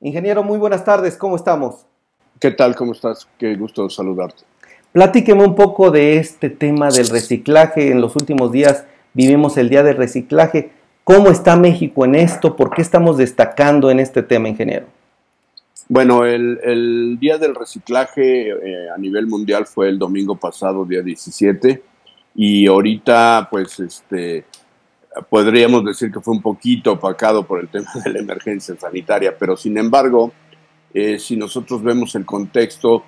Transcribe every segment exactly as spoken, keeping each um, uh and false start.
Ingeniero, muy buenas tardes, ¿cómo estamos? ¿Qué tal? ¿Cómo estás? Qué gusto saludarte. Platíqueme un poco de este tema del reciclaje. En los últimos días vivimos el Día del Reciclaje. ¿Cómo está México en esto? ¿Por qué estamos destacando en este tema, ingeniero? Bueno, el, el Día del Reciclaje eh, a nivel mundial fue el domingo pasado, día diecisiete, y ahorita pues este, podríamos decir que fue un poquito opacado por el tema de la emergencia sanitaria, pero sin embargo, eh, si nosotros vemos el contexto,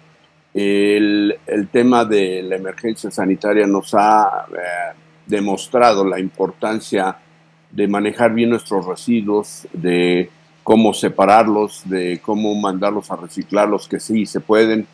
el, el tema de la emergencia sanitaria nos ha eh, demostrado la importancia de manejar bien nuestros residuos, de cómo separarlos, de cómo mandarlos a reciclar los que sí se pueden.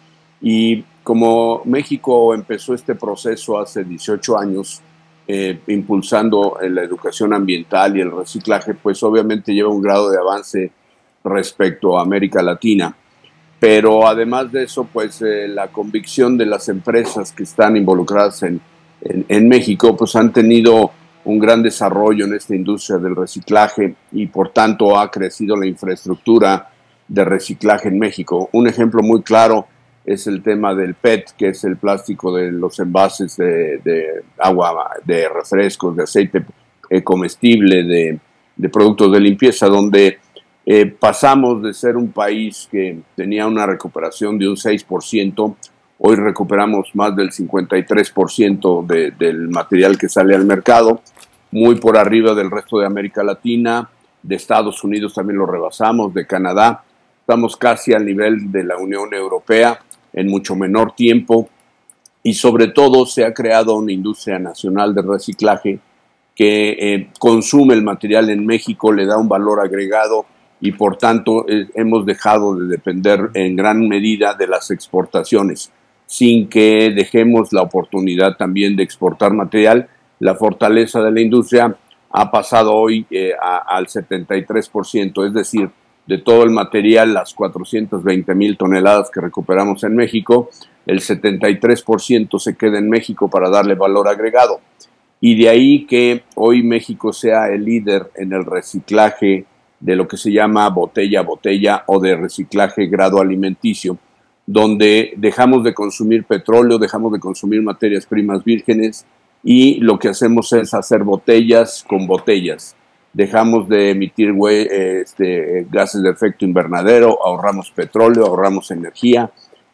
Y como México empezó este proceso hace dieciocho años, eh, impulsando la educación ambiental y el reciclaje, pues obviamente lleva un grado de avance respecto a América Latina. Pero además de eso, pues eh, la convicción de las empresas que están involucradas en, en, en México, pues han tenido un gran desarrollo en esta industria del reciclaje y por tanto ha crecido la infraestructura de reciclaje en México. Un ejemplo muy claro es el tema del P E T, que es el plástico de los envases de, de agua, de refrescos, de aceite eh, comestible, de, de productos de limpieza, donde eh, pasamos de ser un país que tenía una recuperación de un seis por ciento, hoy recuperamos más del cincuenta y tres por ciento de, del material que sale al mercado, muy por arriba del resto de América Latina, de Estados Unidos también lo rebasamos, de Canadá, estamos casi al nivel de la Unión Europea en mucho menor tiempo y sobre todo se ha creado una industria nacional de reciclaje que eh, consume el material en México, le da un valor agregado y por tanto eh, hemos dejado de depender en gran medida de las exportaciones, sin que dejemos la oportunidad también de exportar material. La fortaleza de la industria ha pasado hoy eh, a, al setenta y tres por ciento, es decir, de todo el material, las cuatrocientas veinte mil toneladas que recuperamos en México, el setenta y tres por ciento se queda en México para darle valor agregado. Y de ahí que hoy México sea el líder en el reciclaje de lo que se llama botella a botella o de reciclaje grado alimenticio, donde dejamos de consumir petróleo, dejamos de consumir materias primas vírgenes y lo que hacemos es hacer botellas con botellas. Dejamos de emitir este, gases de efecto invernadero, ahorramos petróleo, ahorramos energía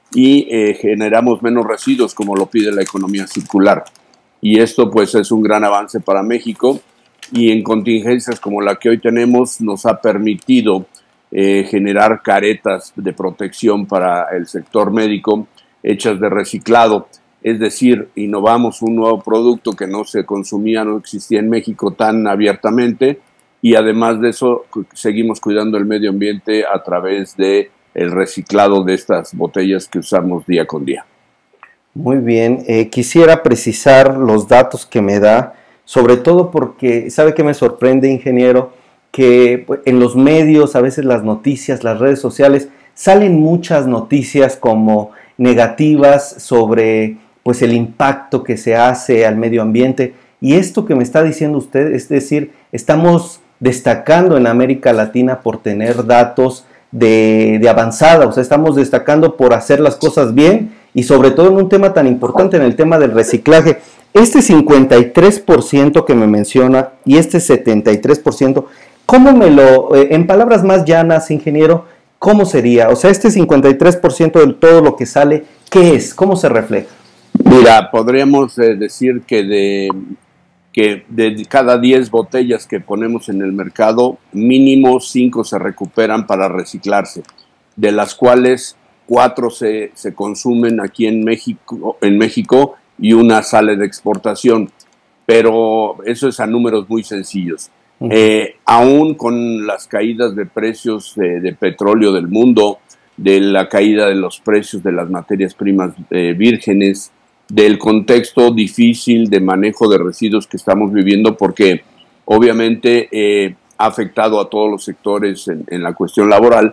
y eh, generamos menos residuos como lo pide la economía circular. Y esto pues es un gran avance para México y en contingencias como la que hoy tenemos nos ha permitido eh, generar caretas de protección para el sector médico hechas de reciclado. Es decir, innovamos un nuevo producto que no se consumía, no existía en México tan abiertamente y además de eso seguimos cuidando el medio ambiente a través del reciclado de estas botellas que usamos día con día. Muy bien, eh, quisiera precisar los datos que me da, sobre todo porque, ¿sabe qué me sorprende, ingeniero? Que pues, en los medios, a veces las noticias, las redes sociales, salen muchas noticias como negativas sobre pues el impacto que se hace al medio ambiente. Y esto que me está diciendo usted, es decir, estamos destacando en América Latina por tener datos de, de avanzada, o sea, estamos destacando por hacer las cosas bien y sobre todo en un tema tan importante, en el tema del reciclaje. Este cincuenta y tres por ciento que me menciona y este setenta y tres por ciento, ¿cómo me lo, eh, en palabras más llanas, ingeniero, cómo sería? O sea, este cincuenta y tres por ciento de todo lo que sale, ¿qué es? ¿Cómo se refleja? Mira, podríamos eh, decir que de, que de cada diez botellas que ponemos en el mercado, mínimo cinco se recuperan para reciclarse, de las cuales cuatro se, se consumen aquí en México, en México y una sale de exportación, pero eso es a números muy sencillos. Uh-huh. Eh, aún con las caídas de precios de, de petróleo del mundo, de la caída de los precios de las materias primas eh, vírgenes, del contexto difícil de manejo de residuos que estamos viviendo, porque obviamente eh, ha afectado a todos los sectores en, en la cuestión laboral,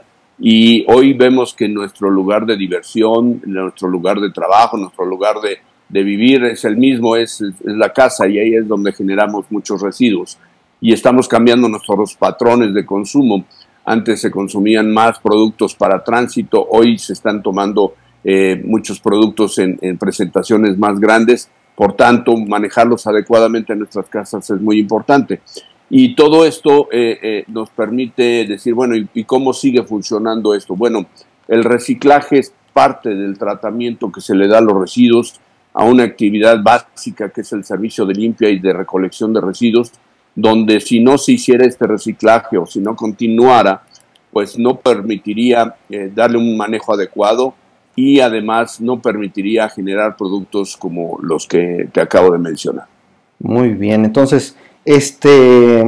y hoy vemos que nuestro lugar de diversión, nuestro lugar de trabajo, nuestro lugar de, de vivir es el mismo, es, es la casa, y ahí es donde generamos muchos residuos y estamos cambiando nuestros patrones de consumo. Antes se consumían más productos para tránsito, hoy se están tomando eh, muchos productos en, en presentaciones más grandes, por tanto, manejarlos adecuadamente en nuestras casas es muy importante. Y todo esto eh, eh, nos permite decir, bueno, ¿y, ¿y cómo sigue funcionando esto? Bueno, el reciclaje es parte del tratamiento que se le da a los residuos, a una actividad básica que es el servicio de limpia y de recolección de residuos, donde si no se hiciera este reciclaje o si no continuara, pues no permitiría eh, darle un manejo adecuado y además no permitiría generar productos como los que te acabo de mencionar. Muy bien, entonces este,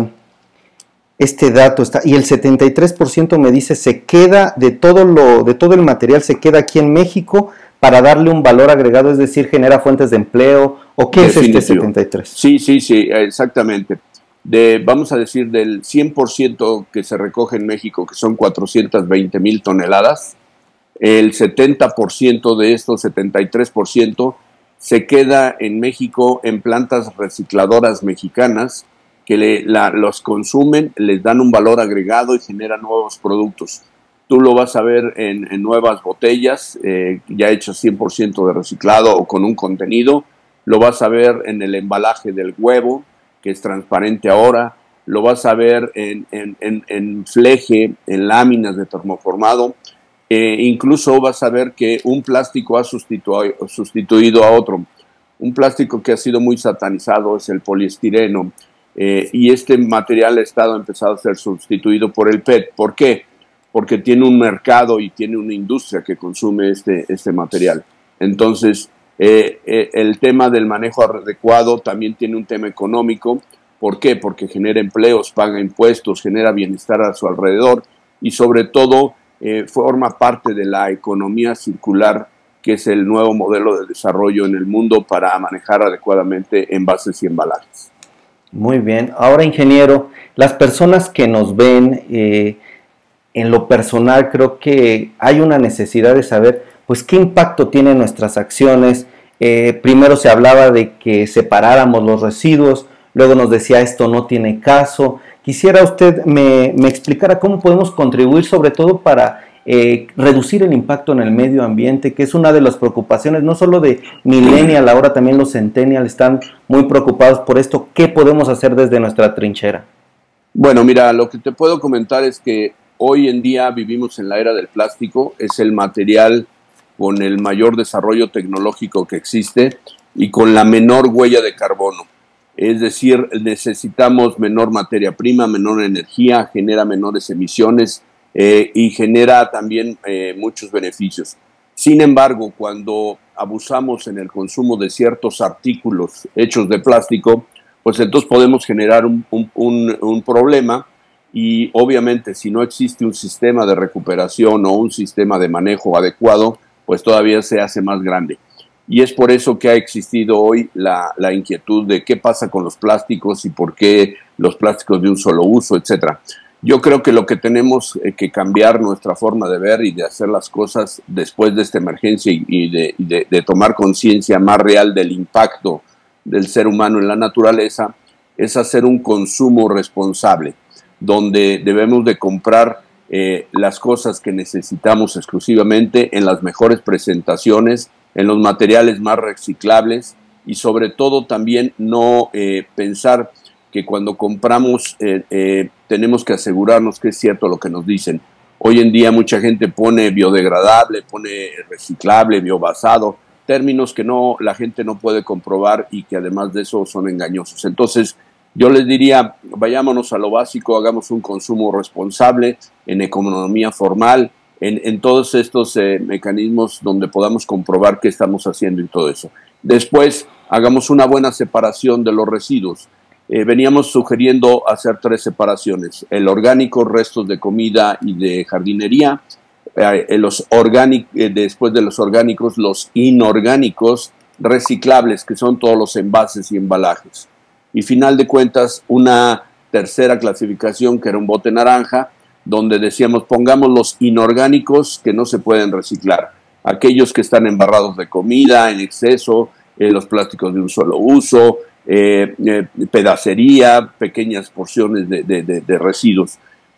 este dato está, y el setenta y tres por ciento me dice se queda de todo, lo, de todo el material, se queda aquí en México para darle un valor agregado, es decir, genera fuentes de empleo, ¿o qué Definitivo. Es este setenta y tres? Sí, sí, sí, exactamente. De, vamos a decir, del cien por ciento que se recoge en México, que son cuatrocientas veinte mil toneladas, el setenta por ciento de estos, setenta y tres por ciento, se queda en México en plantas recicladoras mexicanas que le, la, los consumen, les dan un valor agregado y generan nuevos productos. Tú lo vas a ver en, en nuevas botellas, eh, ya hechas cien por ciento de reciclado o con un contenido. Lo vas a ver en el embalaje del huevo, que es transparente ahora. Lo vas a ver en, en, en, en fleje, en láminas de termoformado. Eh, incluso vas a ver que un plástico ha sustituido, sustituido a otro. Un plástico que ha sido muy satanizado es el poliestireno. Eh, y este material ha estado empezado a ser sustituido por el P E T. ¿Por qué? Porque tiene un mercado y tiene una industria que consume este, este material. Entonces, eh, eh, el tema del manejo adecuado también tiene un tema económico. ¿Por qué? Porque genera empleos, paga impuestos, genera bienestar a su alrededor y sobre todo eh, forma parte de la economía circular, que es el nuevo modelo de desarrollo en el mundo para manejar adecuadamente envases y embalajes. Muy bien. Ahora, ingeniero, las personas que nos ven, eh, en lo personal creo que hay una necesidad de saber, pues, qué impacto tienen nuestras acciones. Eh, primero se hablaba de que separáramos los residuos, luego nos decía esto no tiene caso. Quisiera usted me, me explicara cómo podemos contribuir, sobre todo para eh, reducir el impacto en el medio ambiente, que es una de las preocupaciones, no solo de millennial, ahora también los centennial están muy preocupados por esto. ¿Qué podemos hacer desde nuestra trinchera? Bueno, mira, lo que te puedo comentar es que hoy en día vivimos en la era del plástico, es el material con el mayor desarrollo tecnológico que existe y con la menor huella de carbono. Es decir, necesitamos menor materia prima, menor energía, genera menores emisiones eh, y genera también eh, muchos beneficios. Sin embargo, cuando abusamos en el consumo de ciertos artículos hechos de plástico, pues entonces podemos generar un, un, un, un problema. Y obviamente si no existe un sistema de recuperación o un sistema de manejo adecuado, pues todavía se hace más grande. Y es por eso que ha existido hoy la, la inquietud de qué pasa con los plásticos y por qué los plásticos de un solo uso, etcétera. Yo creo que lo que tenemos que cambiar nuestra forma de ver y de hacer las cosas después de esta emergencia y de, de, de tomar conciencia más real del impacto del ser humano en la naturaleza es hacer un consumo responsable, donde debemos de comprar eh, las cosas que necesitamos exclusivamente en las mejores presentaciones, en los materiales más reciclables y sobre todo también no eh, pensar que cuando compramos eh, eh, tenemos que asegurarnos que es cierto lo que nos dicen. Hoy en día mucha gente pone biodegradable, pone reciclable, biobasado, términos que no, la gente no puede comprobar y que además de eso son engañosos. Entonces, yo les diría, vayámonos a lo básico, hagamos un consumo responsable en economía formal, en, en todos estos eh, mecanismos donde podamos comprobar qué estamos haciendo y todo eso. Después, hagamos una buena separación de los residuos. Eh, veníamos sugiriendo hacer tres separaciones: el orgánico, restos de comida y de jardinería, eh, los orgánicos, eh, después de los orgánicos, los inorgánicos reciclables, que son todos los envases y embalajes. Y final de cuentas, una tercera clasificación que era un bote naranja, donde decíamos pongamos los inorgánicos que no se pueden reciclar, aquellos que están embarrados de comida en exceso, eh, los plásticos de un solo uso, eh, eh, pedacería, pequeñas porciones de, de, de, de residuos.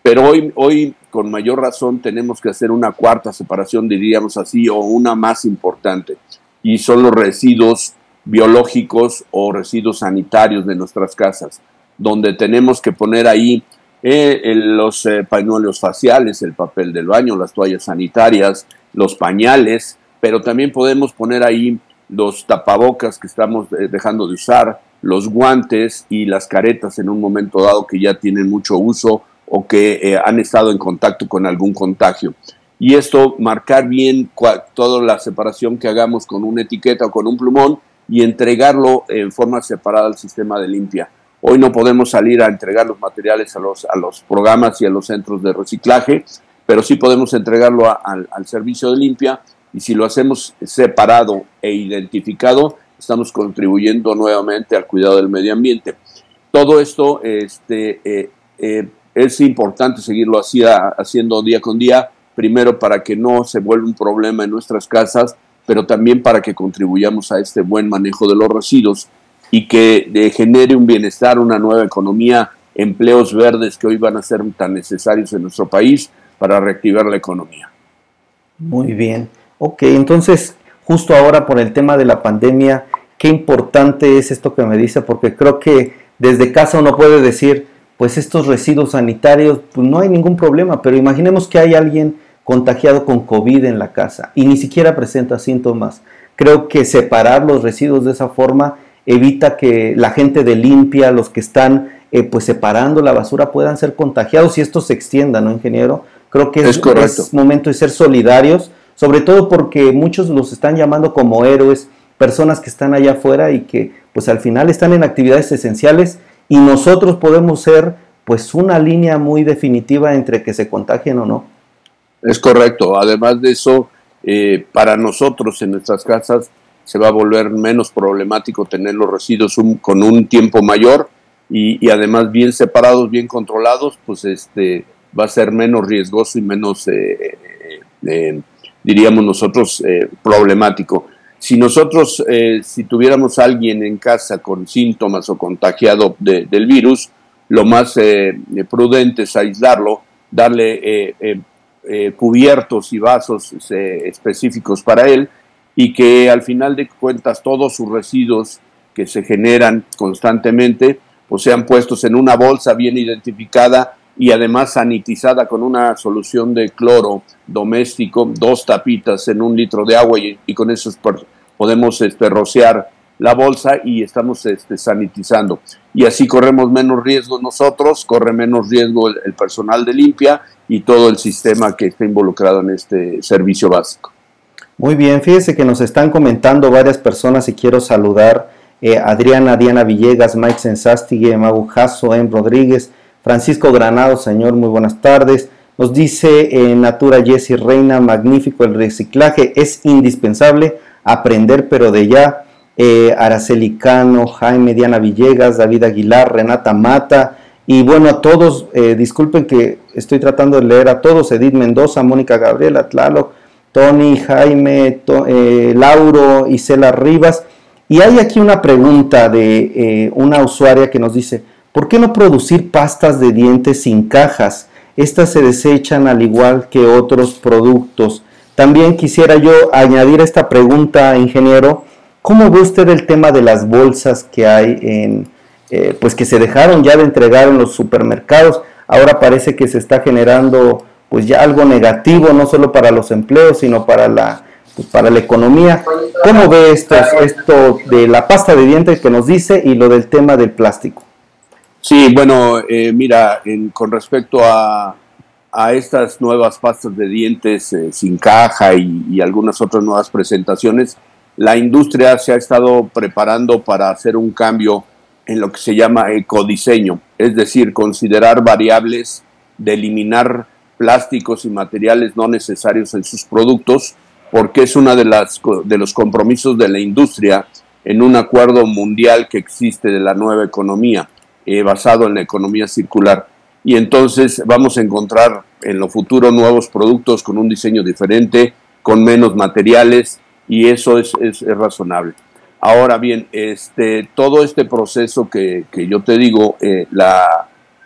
pero hoy, hoy con mayor razón tenemos que hacer una cuarta separación, diríamos así, o una más importante, y son los residuos biológicos o residuos sanitarios de nuestras casas, donde tenemos que poner ahí eh, el, los eh, pañuelos faciales, el papel del baño, las toallas sanitarias, los pañales, pero también podemos poner ahí los tapabocas que estamos eh, dejando de usar, los guantes y las caretas en un momento dado que ya tienen mucho uso o que eh, han estado en contacto con algún contagio. Y esto, marcar bien toda la separación que hagamos con una etiqueta o con un plumón y entregarlo en forma separada al sistema de limpia. Hoy no podemos salir a entregar los materiales a los, a los programas y a los centros de reciclaje, pero sí podemos entregarlo a, a, al servicio de limpia, y si lo hacemos separado e identificado, estamos contribuyendo nuevamente al cuidado del medio ambiente. Todo esto este, eh, eh, es importante seguirlo así, haciendo día con día, primero para que no se vuelva un problema en nuestras casas, pero también para que contribuyamos a este buen manejo de los residuos y que de, genere un bienestar, una nueva economía, empleos verdes que hoy van a ser tan necesarios en nuestro país para reactivar la economía. Muy bien. Ok, entonces, justo ahora por el tema de la pandemia, qué importante es esto que me dice, porque creo que desde casa uno puede decir, pues estos residuos sanitarios, pues no hay ningún problema, pero imaginemos que hay alguien contagiado con COVID en la casa y ni siquiera presenta síntomas. Creo que separar los residuos de esa forma evita que la gente de limpia, los que están eh, pues separando la basura, puedan ser contagiados y esto se extienda, ¿no, ingeniero? Creo que es, es, es momento de ser solidarios, sobre todo porque muchos los están llamando como héroes, personas que están allá afuera y que pues al final están en actividades esenciales, y nosotros podemos ser pues una línea muy definitiva entre que se contagien o no. Es correcto. Además de eso, eh, para nosotros en nuestras casas se va a volver menos problemático tener los residuos un, con un tiempo mayor y, y además bien separados, bien controlados, pues este va a ser menos riesgoso y menos, eh, eh, diríamos nosotros, eh, problemático. Si nosotros, eh, si tuviéramos a alguien en casa con síntomas o contagiado de, del virus, lo más eh, prudente es aislarlo, darle eh, eh, eh, cubiertos y vasos eh, específicos para él, y que al final de cuentas todos sus residuos que se generan constantemente pues sean puestos en una bolsa bien identificada y además sanitizada con una solución de cloro doméstico, dos tapitas en un litro de agua, y, y con eso podemos este, rociar la bolsa y estamos este, sanitizando. Y así corremos menos riesgo nosotros, corre menos riesgo el, el personal de limpia y todo el sistema que está involucrado en este servicio básico. Muy bien, fíjese que nos están comentando varias personas y quiero saludar eh, Adriana, Diana Villegas, Mike Sensastigue, Magu Jasso, Em Rodríguez, Francisco Granado, señor, muy buenas tardes. Nos dice eh, Natura Jessy Reina, magnífico el reciclaje, es indispensable aprender, pero de ya. Eh, Araceli Cano, Jaime, Diana Villegas, David Aguilar, Renata Mata, y bueno, a todos, eh, disculpen que estoy tratando de leer a todos, Edith Mendoza, Mónica Gabriela, Tlaloc, Tony, Jaime, to, eh, Lauro, Isela Rivas, y hay aquí una pregunta de eh, una usuaria que nos dice, ¿por qué no producir pastas de dientes sin cajas? Estas se desechan al igual que otros productos. También quisiera yo añadir esta pregunta, ingeniero, ¿cómo ve usted el tema de las bolsas que hay en, eh, pues que se dejaron ya de entregar en los supermercados? Ahora parece que se está generando pues ya algo negativo, no solo para los empleos, sino para la, pues, para la economía. ¿Cómo ve esto, esto de la pasta de dientes que nos dice y lo del tema del plástico? Sí, bueno, eh, mira, en, con respecto a, a estas nuevas pastas de dientes eh, sin caja y, y algunas otras nuevas presentaciones, la industria se ha estado preparando para hacer un cambio en lo que se llama ecodiseño, es decir, considerar variables de eliminar plásticos y materiales no necesarios en sus productos, porque es uno de, las, de los compromisos de la industria en un acuerdo mundial que existe de la nueva economía, eh, basado en la economía circular. Y entonces vamos a encontrar en lo futuro nuevos productos con un diseño diferente, con menos materiales, y eso es, es, es razonable. Ahora bien, este, todo este proceso que, que yo te digo, eh, la,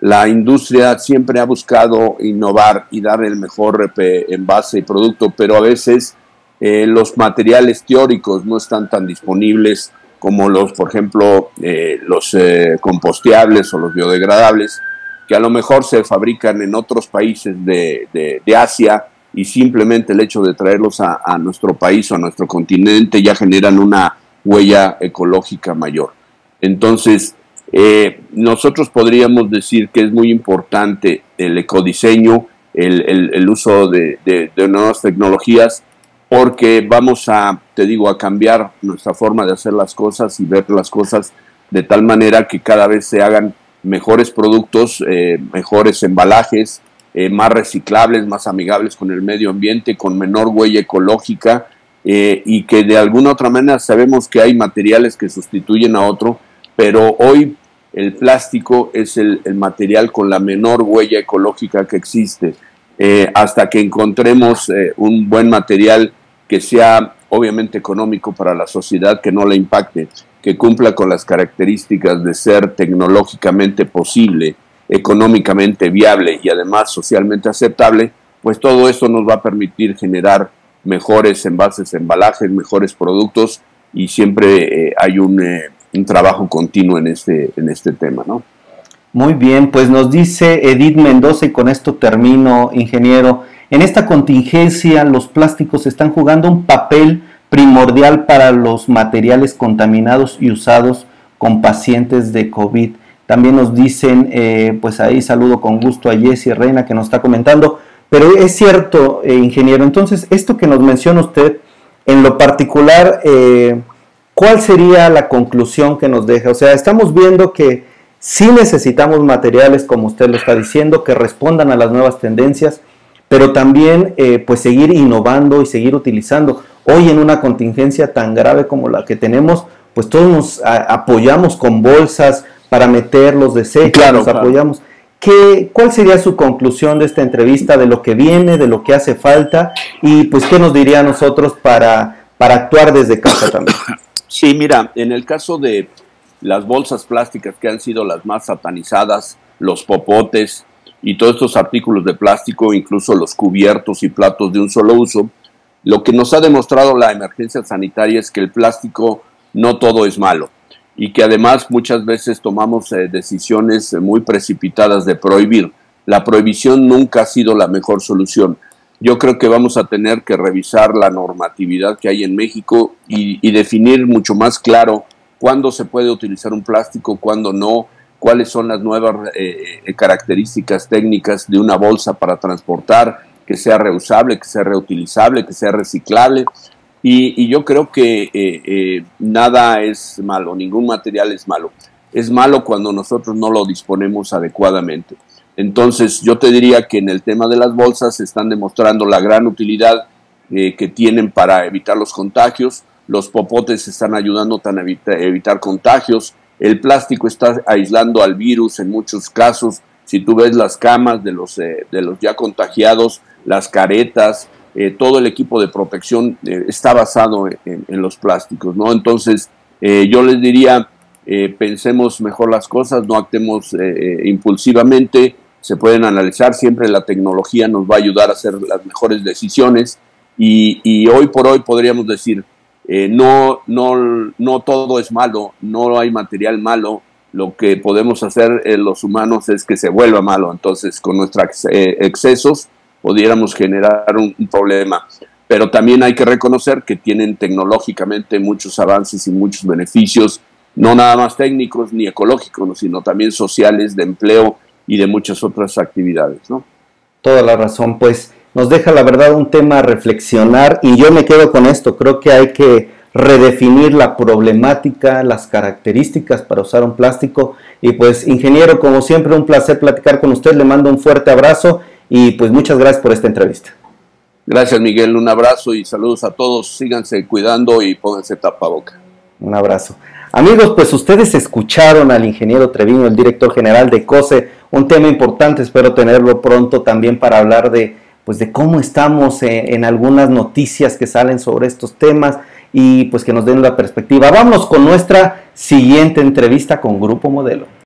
La industria siempre ha buscado innovar y dar el mejor eh, envase y producto, pero a veces eh, los materiales teóricos no están tan disponibles como los, por ejemplo, eh, los eh, composteables o los biodegradables, que a lo mejor se fabrican en otros países de, de, de Asia, y simplemente el hecho de traerlos a, a nuestro país o a nuestro continente ya generan una huella ecológica mayor. Entonces, eh, nosotros podríamos decir que es muy importante el ecodiseño, el, el, el uso de, de, de nuevas tecnologías, porque vamos a, te digo, a cambiar nuestra forma de hacer las cosas y ver las cosas de tal manera que cada vez se hagan mejores productos, eh, mejores embalajes, eh, más reciclables, más amigables con el medio ambiente, con menor huella ecológica, eh, y que de alguna otra manera sabemos que hay materiales que sustituyen a otro, pero hoy el plástico es el, el material con la menor huella ecológica que existe. Eh, hasta que encontremos eh, un buen material que sea obviamente económico para la sociedad, que no le impacte, que cumpla con las características de ser tecnológicamente posible, económicamente viable y además socialmente aceptable, pues todo esto nos va a permitir generar mejores envases, embalajes, mejores productos, y siempre eh, hay un, eh, un trabajo continuo en este, en este tema, ¿no? Muy bien, pues nos dice Edith Mendoza, y con esto termino, ingeniero, en esta contingencia los plásticos están jugando un papel primordial para los materiales contaminados y usados con pacientes de COVID. También nos dicen, eh, pues ahí saludo con gusto a Jessie Reina que nos está comentando, pero es cierto, eh, ingeniero, entonces esto que nos menciona usted, en lo particular, eh, ¿cuál sería la conclusión que nos deja? O sea, estamos viendo que sí necesitamos materiales, como usted lo está diciendo, que respondan a las nuevas tendencias, pero también eh, pues seguir innovando y seguir utilizando. Hoy en una contingencia tan grave como la que tenemos, pues todos nos a, apoyamos con bolsas para meter los desechos, claro, nos claro. apoyamos. ¿Qué, ¿Cuál sería su conclusión de esta entrevista, de lo que viene, de lo que hace falta? Y pues, ¿qué nos diría a nosotros para, para actuar desde casa también? Sí, mira, en el caso de las bolsas plásticas, que han sido las más satanizadas, los popotes y todos estos artículos de plástico, incluso los cubiertos y platos de un solo uso, lo que nos ha demostrado la emergencia sanitaria es que el plástico no todo es malo, y que además muchas veces tomamos eh, decisiones muy precipitadas de prohibir. La prohibición nunca ha sido la mejor solución. Yo creo que vamos a tener que revisar la normatividad que hay en México y, y definir mucho más claro cuándo se puede utilizar un plástico, cuándo no, cuáles son las nuevas eh, características técnicas de una bolsa para transportar, que sea reusable, que sea reutilizable, que sea reciclable. Y, y yo creo que eh, eh, nada es malo, ningún material es malo. Es malo cuando nosotros no lo disponemos adecuadamente. Entonces yo te diría que en el tema de las bolsas se están demostrando la gran utilidad eh, que tienen para evitar los contagios. Los popotes están ayudando a evitar, evitar contagios. El plástico está aislando al virus en muchos casos. Si tú ves las camas de los, eh, de los ya contagiados, las caretas, eh, todo el equipo de protección eh, está basado en, en los plásticos, ¿no? Entonces eh, yo les diría, eh, pensemos mejor las cosas, no actuemos eh, impulsivamente. Se pueden analizar, siempre la tecnología nos va a ayudar a hacer las mejores decisiones, y, y hoy por hoy podríamos decir, eh, no, no, no todo es malo, no hay material malo. Lo que podemos hacer eh, los humanos es que se vuelva malo. Entonces con nuestros eh, excesos pudiéramos generar un, un problema, pero también hay que reconocer que tienen tecnológicamente muchos avances y muchos beneficios, no nada más técnicos ni ecológicos, sino también sociales, de empleo y de muchas otras actividades, ¿no? Toda la razón, pues nos deja la verdad un tema a reflexionar, y yo me quedo con esto. Creo que hay que redefinir la problemática, las características para usar un plástico. Y pues, ingeniero, como siempre, un placer platicar con usted. Le mando un fuerte abrazo y pues muchas gracias por esta entrevista. Gracias, Miguel, un abrazo y saludos a todos. Síganse cuidando y pónganse tapaboca. Un abrazo. Amigos, pues ustedes escucharon al ingeniero Treviño, el director general de COSE, un tema importante. Espero tenerlo pronto también para hablar de, pues, de cómo estamos en, en algunas noticias que salen sobre estos temas, y pues que nos den la perspectiva. Vámonos con nuestra siguiente entrevista con Grupo Modelo.